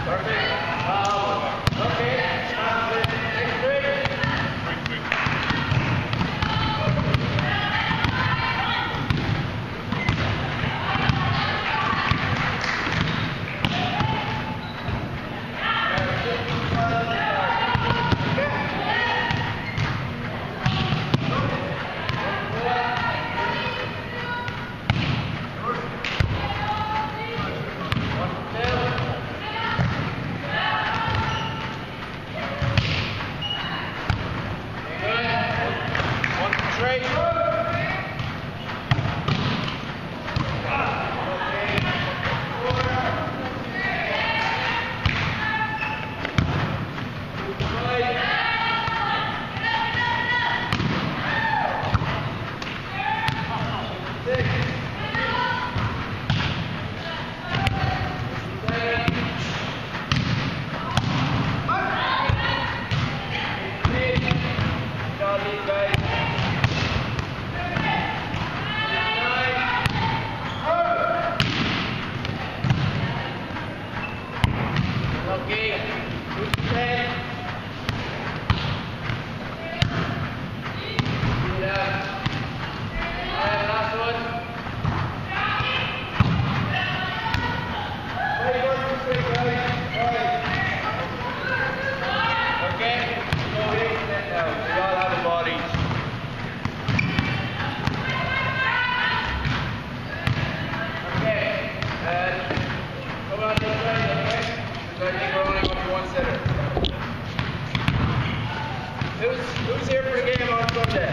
Who's here for the game on Sunday?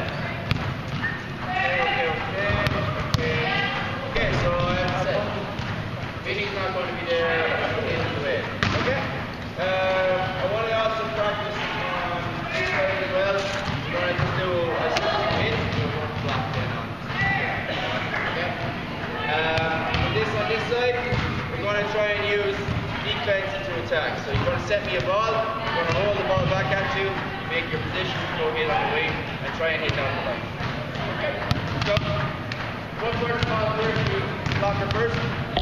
Okay, so as I said, Vinny's not going to be there in the way. Okay? I want to also practice this way as well. We're going to just do a one block then on. Okay? On this side, we're going to try and use defense into attack. So you're going to set me a ball, you're going to roll the ball back at you, make your position, go hit on the wing, and try and hit down the line. Okay. So, one first ball first, you blocker first.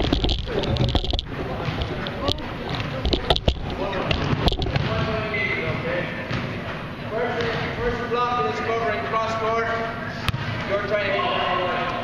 First block is covering cross court. You're trying to hit down the line.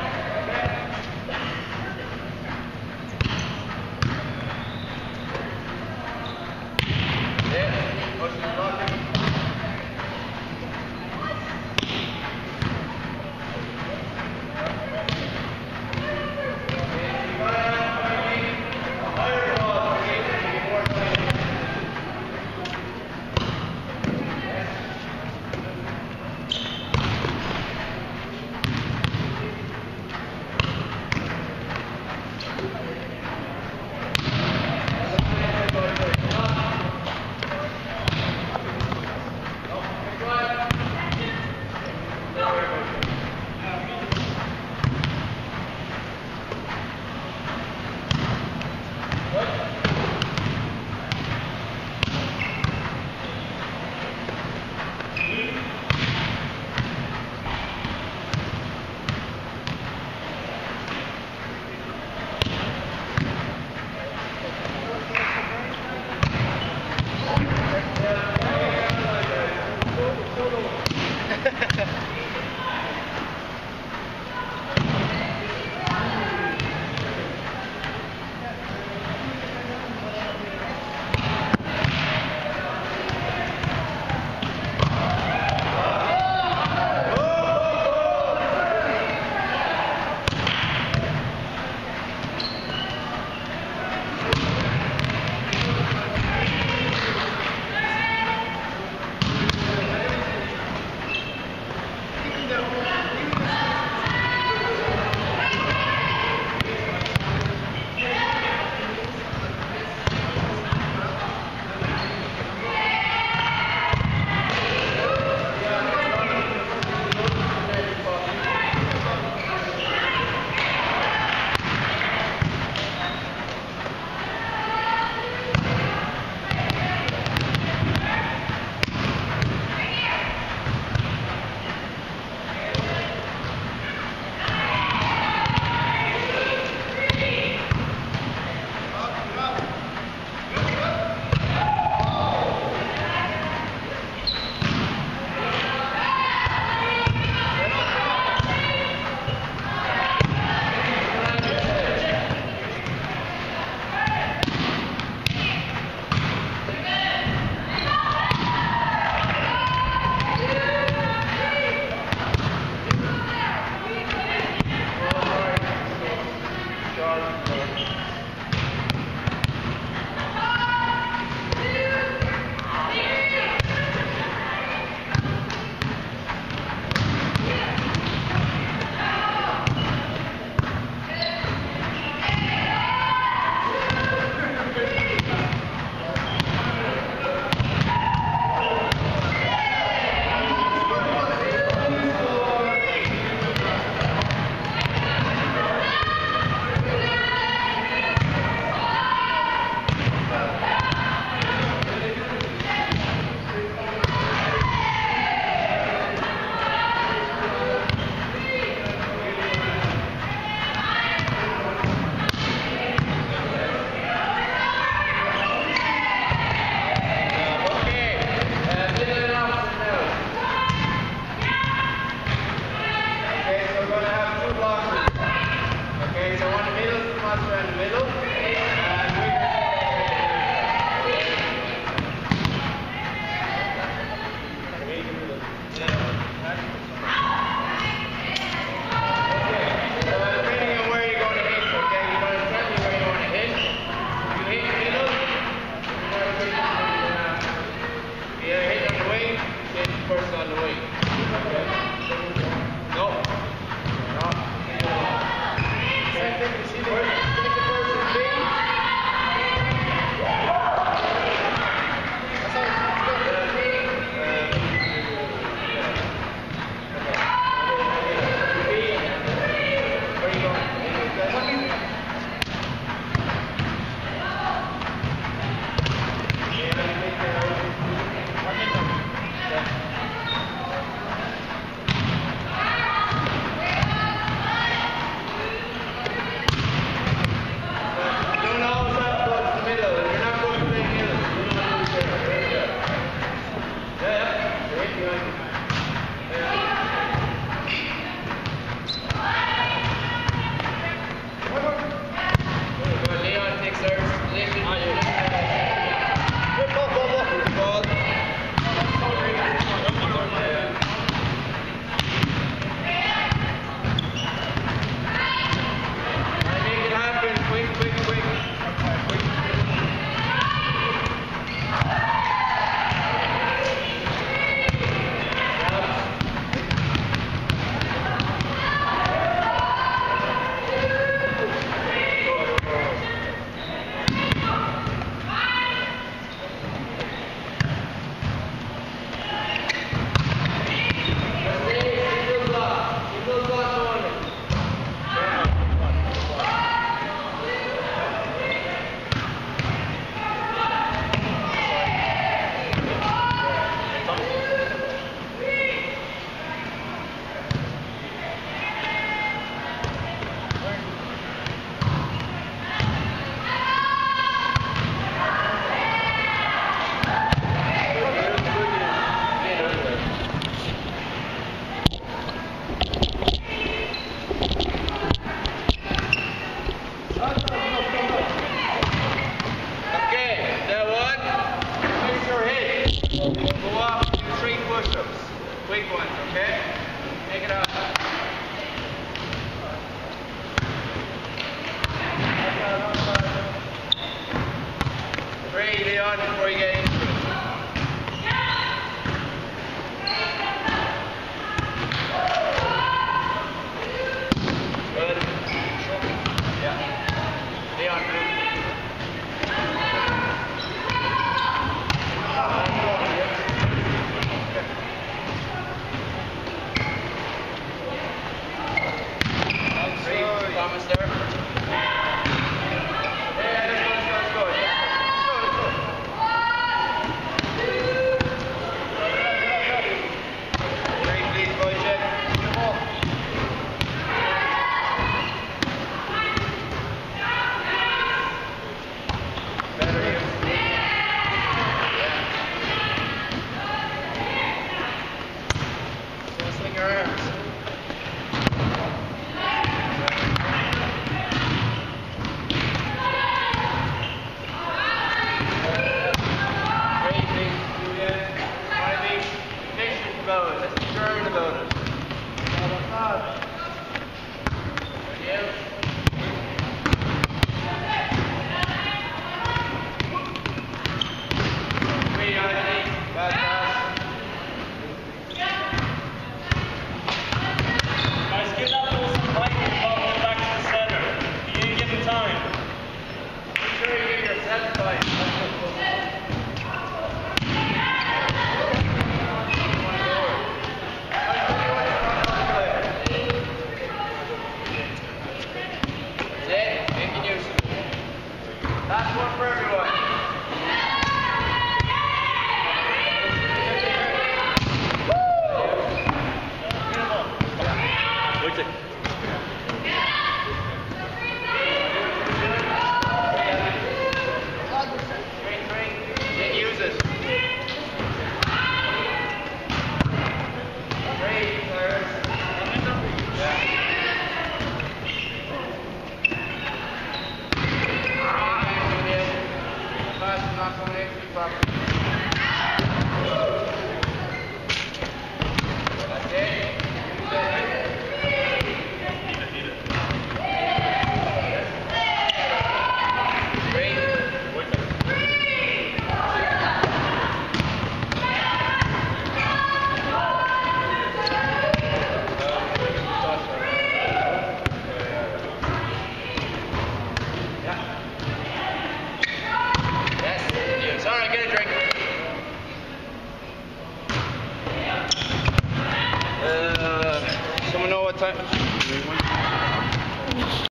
Quick ones, okay? Take it out. 3, Leon, before you get into it. Good. Yeah. Leon, move. Thomas there. Yeah, let's go. Three, please, boy, check. Better here. Yeah. So swing your arms. Let's be determined about it. Bad pass. Guys, give that ball some height and ball back to the center. You ain't giving time. Make sure you give yourself time. Last one for everyone. Didn't use it. Great, Clarence. Yeah. Not coming in too far. That's it. Great. Sorry, get a drink. Someone know what time?